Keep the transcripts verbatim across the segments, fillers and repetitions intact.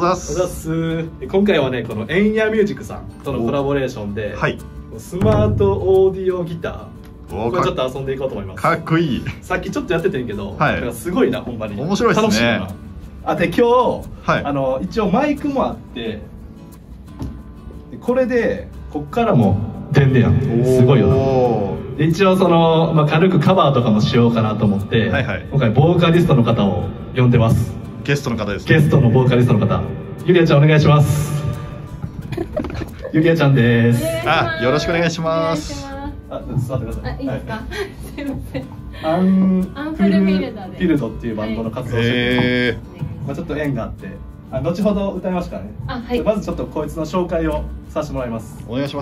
ざっす。 今回はね、このエンヤミュージックさんとのコラボレーションで、 はい、 スマートオーディオギター、これちょっと遊んでいこうと思います。 かっこいい。 さっきちょっとやっててんけど、 はい、 すごいな、ほんまに面白いですね。 楽しいな。あ、で今日、はい、あの一応マイクもあって、これでこっからも出んねやん。すごいよな。一応その、まあ、軽くカバーとかもしようかなと思って、はい、はい、今回ボーカリストの方を呼んでます。 ゲストの方です、 ね、ゲストのボーカリストの方、ゆりあちゃんお願いします。ゆりあちゃんです。 あ、よろしくお願いします。 あ、座ってください。 あ、いいですか。すいません。 アンアンフルフィルドっていうバンドの活動をしてて、まあちょっと縁があって、あ、後ほど歌いますからね。あ、はい。まずちょっとこいつの紹介をさせてもらいます。 お願いします。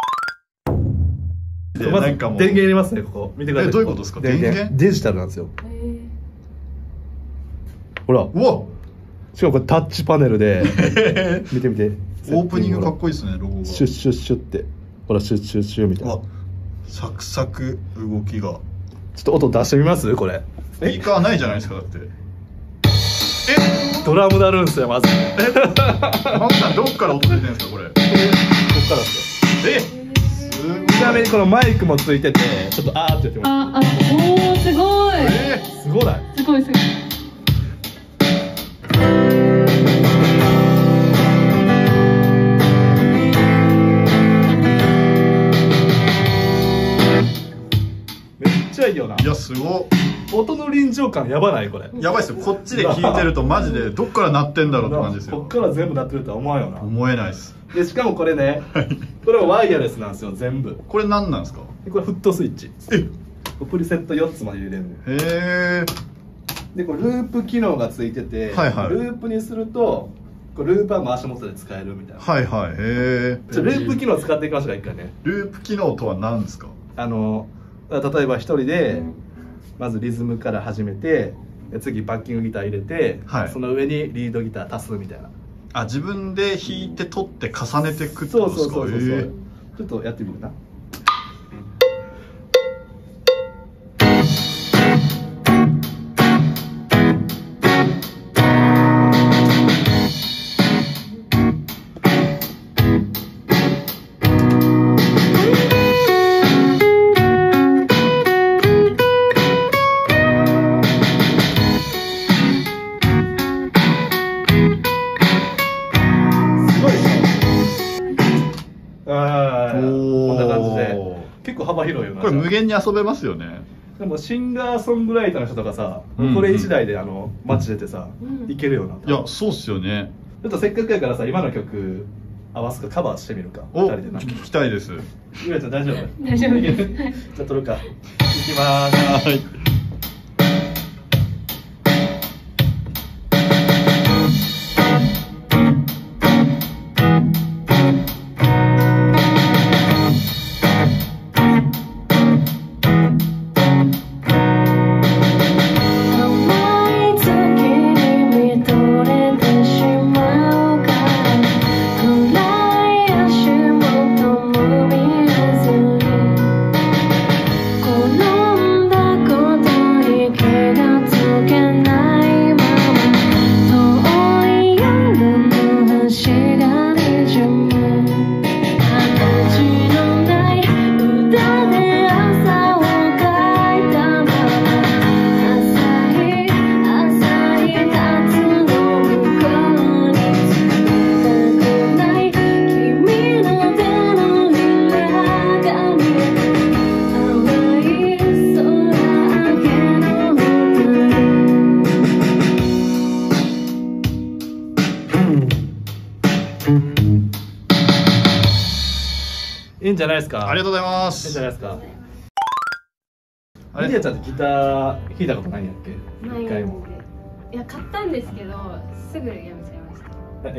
まず電源入れますね、ここ見てください。 え、どういうことですか？電源デジタルなんですよ。ほら、うわ、しかもこれタッチパネルで見てみて。 オープニングかっこいいですね、ロゴが。 シュッシュッシュッって、ほらシュッシュッシュッみたいな。 サクサク動きが。 ちょっと音出してみます？これ。 スピーカーないじゃないですか、だって。 え、ドラム鳴るんですよ、まず。 え、マキさんどっから音出てるんですか、これ。こっからですよ。え。ちなみにこのマイクもついてて、ちょっとあーってやってます。 あ、あ、おお、すごい。 えー、すごない？ すごいすごい。 めっちゃいいよな。 いや、すごっ。 音の臨場感やばない？これやばいっすよ。こっちで聞いてるとマジでどっから鳴ってんだろうって感じですよ。 こっから全部鳴ってるとは思わんよな。 思えないっす。 でしかもこれね、これもワイヤレスなんですよ、全部。 これ何なんですか？ これフットスイッチ。え、プリセットよっつまで入れれるの。 へえ。 でこれループ機能がついてて、はい、はい、ループにするとこれループは回し元で使えるみたいな。はいはい。へえ。じゃループ機能使っていきましょうか、一回ね。 ループ機能とは何ですか？ あの例えば一人でまずリズムから始めて、次バッキングギター入れて、はい、その上にリードギター足すみたいな。 あ、自分で弾いて取って重ねていくってことですか？そうそうそうそう、えー、 ちょっとやってみるな。結構幅広いよな。 これ無限に遊べますよね。 でもシンガーソングライターの人とかさ、うんうん、これ一台であの街出てさ、うん、いけるよな。 いや、そうっすよね。 ちょっとせっかくやからさ、今の曲合わすかカバーしてみるか。 お、ふたりでな。聞きたいです。 ゆらちゃん大丈夫？ 大丈夫。じゃあ撮るか。いきまーす。はい。いいんじゃないですか。 ありがとうございます。 いいんじゃないですか。リリアちゃんってギター弾いたことないんやっけ？ ない。一回も。いや、買ったんですけどすぐやめちゃいました。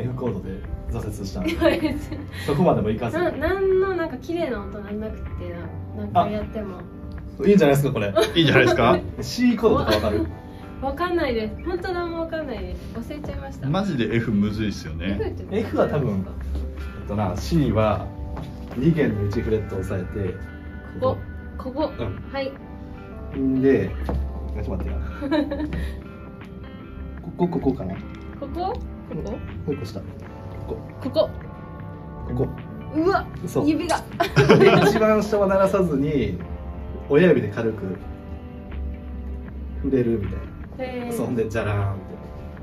エフコードで挫折したんそこまでもいかず。 な、なんのなんか綺麗な音なんなくて、なんかやってもいいんじゃないですか。これいいんじゃないですか。 C コードとかわかる？ わかんないです。本当なんもわかんないです。忘れちゃいました。 マジで F むずいっすよね。 F は多分えっとな、 C はに弦のいちフレットを押さえて、 ここここ、うん、はい。 で、ちょっと待ってなここここかな。 こここもう一個下。ここ。 ここここ。 うわそう指がで一番下は鳴らさずに親指で軽く触れるみたいな。そんでじゃらーんって。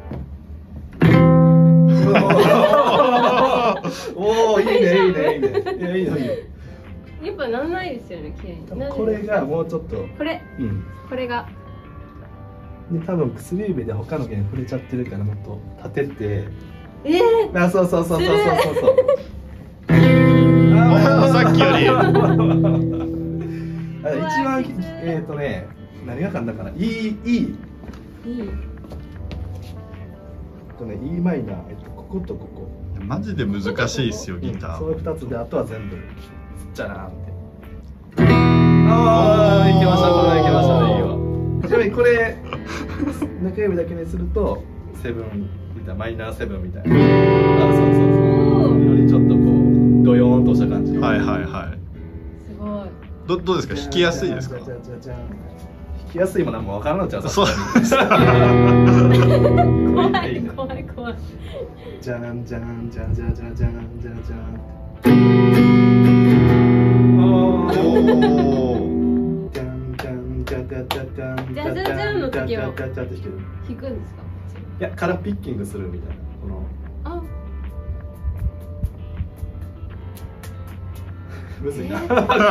おおいいねいいねいいね。いやいいのいいの。 やっぱなんないですよね、綺麗に。 これがもうちょっと。 これ。うん。これが。 で多分薬指で他の弦触れちゃってるからもっと立てて。 ええー。 あそうそうそうそうそうそう。 あさっきより。 一番えっとね何がかんだかな。いいいい。いい。とね E マイナーえっとこことここ。 マジで難しいですよギター。 そういう二つであとは全部じゃらーんって。ああいけましたこれいけましたねいいわ。ちなみにこれ中指だけにするとセブンみたいなマイナーセブンみたいな。あそうそうそう。よりちょっとこうドヨーンとした感じ。 はいはいはい。 すごい。 どどうですか弾きやすいですか。 弾きやすいもなんもわからんのちゃう。 そう。 怖い怖い怖い。 じゃんじゃんじゃんじゃんじゃんじゃんじゃんじゃん。おお。じゃんじゃんじゃんじゃんじゃんじゃんじゃんじゃんじゃんの時は弾くんですか。 いやからピッキングするみたいなこの。あ。むずいな。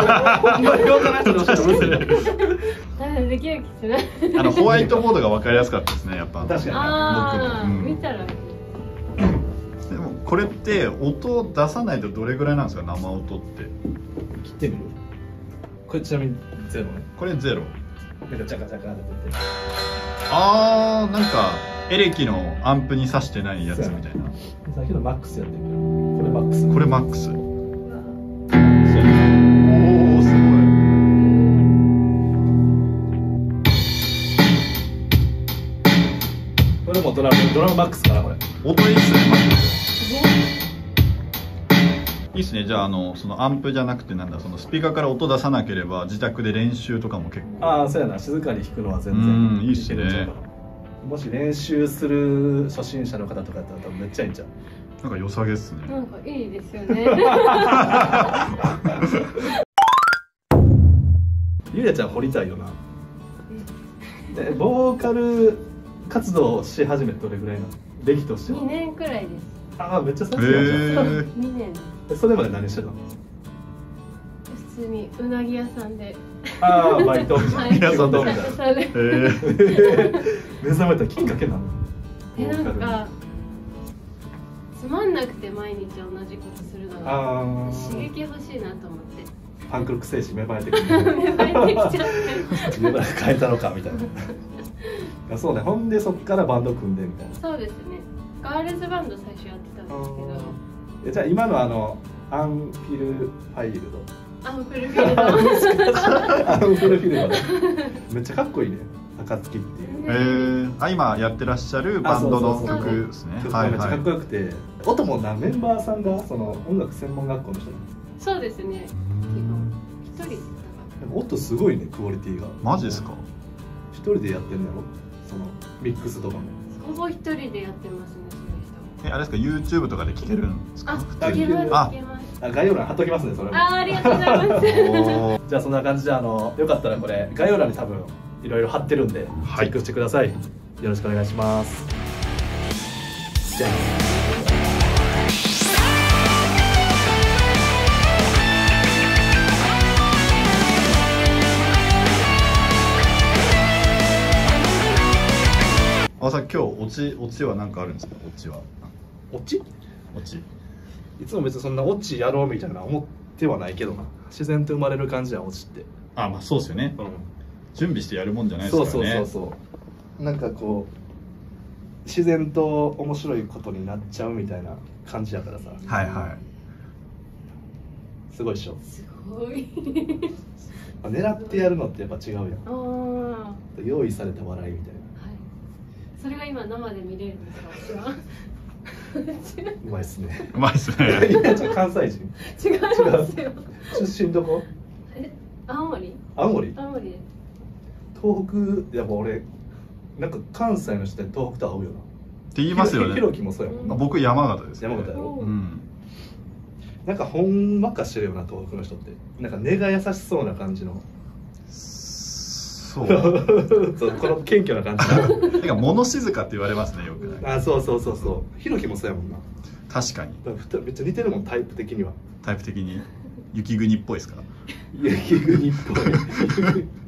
できる気しない。 あのホワイトボードが分かりやすかったですねやっぱ。 確かに。 ああ見たら。 でもこれって音を出さないとどれぐらいなんですか生音って。 切ってみる。これちなみにゼロね。 これゼロ。 なんかチャカチャカって。 ああなんかエレキのアンプに挿してないやつみたいな。 さっきのマックスやってるけどこれマックス。 これマックス。 これもドラムドラムマックスかなこれ。 音いいっすねマックス。いいっすね。じゃああのそのアンプじゃなくてなんだそのスピーカーから音出さなければ自宅で練習とかも結構。 ああそうやな静かに弾くのは全然いいっすね。 もし練習する初心者の方とかやったら多分めっちゃいいんちゃう。 なんか良さげっすね。 なんかいいですよね。 ゆりあちゃん掘りたいよな。でボーカル活動をし始めてどれぐらいなの？歴としては。 にねんくらいです。 ああめっちゃ最初やじゃん。 にねん。 それまで何してたの？ 普通にうなぎ屋さんで。 ああバイトみたいな。 仕事みたいな。 目覚めたきっかけなの？ えなんかつまんなくて毎日同じことするのが刺激欲しいなと思って。 パンクロック精神芽生えてくる。 芽生えてきちゃって。 自分ら変えたのかみたいな。そうね。ほんでそっからバンド組んでみたいな。 そうですね。ガールズバンド最初やってたんですけど。 えじゃあ今のあのアンフィルファイルド。 アンフルフィルド。 アンフルフィルド。めっちゃかっこいいね。暁っていう。 えー、あ今やってらっしゃるバンドの曲ですね。 はいめっちゃかっこよくて、音もなメンバーさんがその音楽専門学校の人なんです。 そうですね。一人。 音すごいねクオリティが。 マジですか？ 一人でやってるんだろ？そのミックスとかも。 ほぼ一人でやってますねその人。えあれですか YouTube とかで聴けるんですか？ あ聴けます聴けます。 あ概要欄貼っときますねそれも。 あありがとうございます。 じゃあそんな感じであのよかったらこれ概要欄に多分いろいろ貼ってるんで、はい、チェックしてください。よろしくお願いします。じゃあ。 あさん今日オチオチは何かあるんですか？オチは。 オチ？ オチ。 いつも別にそんなオチやろうみたいな思ってはないけどな。自然と生まれる感じはオチって。 あまあそうですよね。うん。準備してやるもんじゃないですからね。 そうそうそうそう。なんかこう自然と面白いことになっちゃうみたいな感じやからさ。 はいはい。 すごいでしょ。 すごい。 狙ってやるのってやっぱ違うやん。 ああ。 用意された笑いみたいな。 はい。それが今生で見れるんですか？ うまいっすね。 うまいっすね。 いやちょ関西人。 違いますよ。 出身どこ？ え、青森？ 青森？ 青森です。 東北やっぱ俺なんか関西の人って東北と合うよな。 って言いますよね。 ひろきもそうやもんな。 僕山形です、 山形やろ。 うん。 なんかほんわかしてるような東北の人って、なんか根が優しそうな感じの。 そうそう、この謙虚な感じなんか物静かって言われますね、よくね。 あ、そうそうそうそう。ひろきもそうやもんな。 確かに。 めっちゃ似てるもん、タイプ的には。 タイプ的に雪国っぽいですか？ 雪国っぽい